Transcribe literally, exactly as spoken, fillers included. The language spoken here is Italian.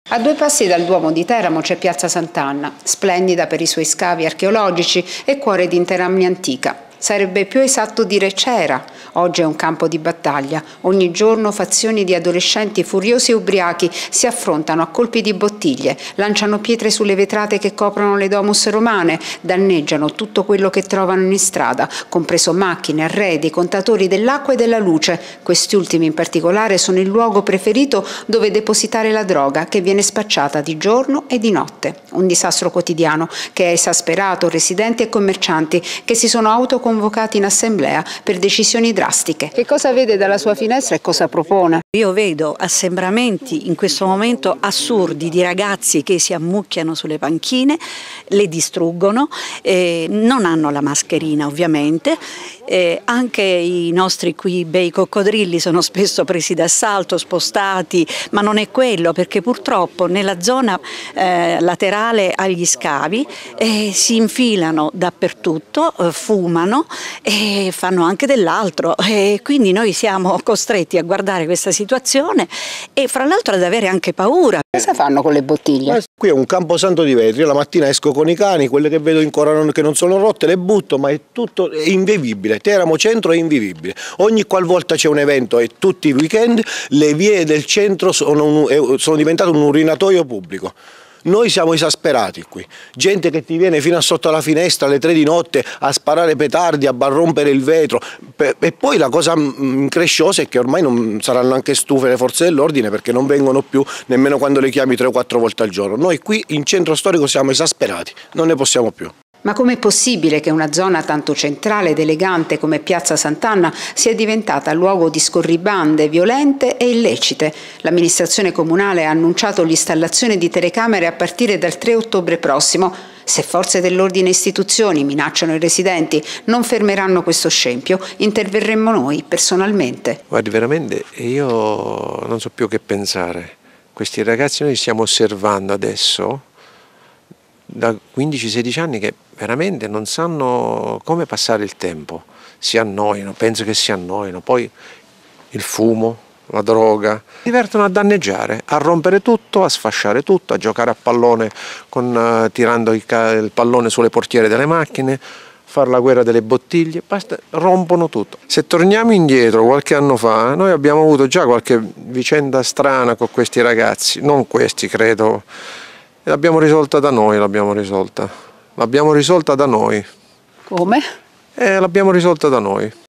A due passi dal Duomo di Teramo c'è Piazza Sant'Anna, splendida per i suoi scavi archeologici e cuore di interamni antica. Sarebbe più esatto dire c'era. Oggi è un campo di battaglia. Ogni giorno fazioni di adolescenti furiosi e ubriachi si affrontano a colpi di bottiglie, lanciano pietre sulle vetrate che coprono le domus romane, danneggiano tutto quello che trovano in strada, compreso macchine, arredi, contatori dell'acqua e della luce. Questi ultimi in particolare sono il luogo preferito dove depositare la droga che viene spacciata di giorno e di notte. Un disastro quotidiano che ha esasperato residenti e commercianti che si sono autoconvocati convocati in assemblea per decisioni drastiche. Che cosa vede dalla sua finestra e cosa propone? Io vedo assembramenti in questo momento assurdi di ragazzi che si ammucchiano sulle panchine, le distruggono, eh, non hanno la mascherina ovviamente, eh, anche i nostri qui bei coccodrilli sono spesso presi d'assalto, spostati, ma non è quello, perché purtroppo nella zona eh, laterale agli scavi eh, si infilano dappertutto, eh, fumano e fanno anche dell'altro, e quindi noi siamo costretti a guardare questa situazione e fra l'altro ad avere anche paura. Cosa fanno con le bottiglie? Qui è un camposanto di vetri, io la mattina esco con i cani, quelle che vedo ancora che non sono rotte le butto, ma è tutto è invivibile. Teramo centro è invivibile. Ogni qualvolta c'è un evento e tutti i weekend le vie del centro sono, un, sono diventate un urinatoio pubblico. Noi siamo esasperati qui, gente che ti viene fino a sotto la finestra alle tre di notte a sparare petardi, a rompere il vetro, e poi la cosa incresciosa è che ormai non saranno anche stufe le forze dell'ordine perché non vengono più nemmeno quando le chiami tre o quattro volte al giorno. Noi qui in centro storico siamo esasperati, non ne possiamo più. Ma com'è possibile che una zona tanto centrale ed elegante come Piazza Sant'Anna sia diventata luogo di scorribande violente e illecite? L'amministrazione comunale ha annunciato l'installazione di telecamere a partire dal tre ottobre prossimo. Se forze dell'ordine e istituzioni minacciano i residenti, non fermeranno questo scempio, interverremmo noi personalmente. Guardi, veramente io non so più che pensare. Questi ragazzi noi li stiamo osservando adesso da quindici sedici anni che veramente non sanno come passare il tempo, si annoiano, penso che si annoiano, poi il fumo, la droga, si divertono a danneggiare, a rompere tutto, a sfasciare tutto, a giocare a pallone con, uh, tirando il, il pallone sulle portiere delle macchine, fare la guerra delle bottiglie, basta, rompono tutto. Se torniamo indietro qualche anno fa, noi abbiamo avuto già qualche vicenda strana con questi ragazzi, non questi credo, e l'abbiamo risolta da noi, l'abbiamo risolta. L'abbiamo risolta da noi. Come? Eh, l'abbiamo risolta da noi.